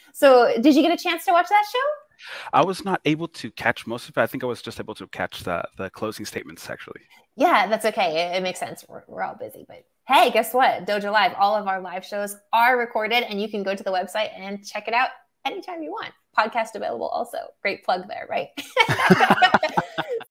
So did you get a chance to watch that show? I was not able to catch most of it. I think I was just able to catch the closing statements, actually. Yeah, that's okay. It makes sense. We're all busy, but hey, guess what? Dojo Live, all of our live shows are recorded, and you can go to the website and check it out anytime you want. Podcast available also. Great plug there, right?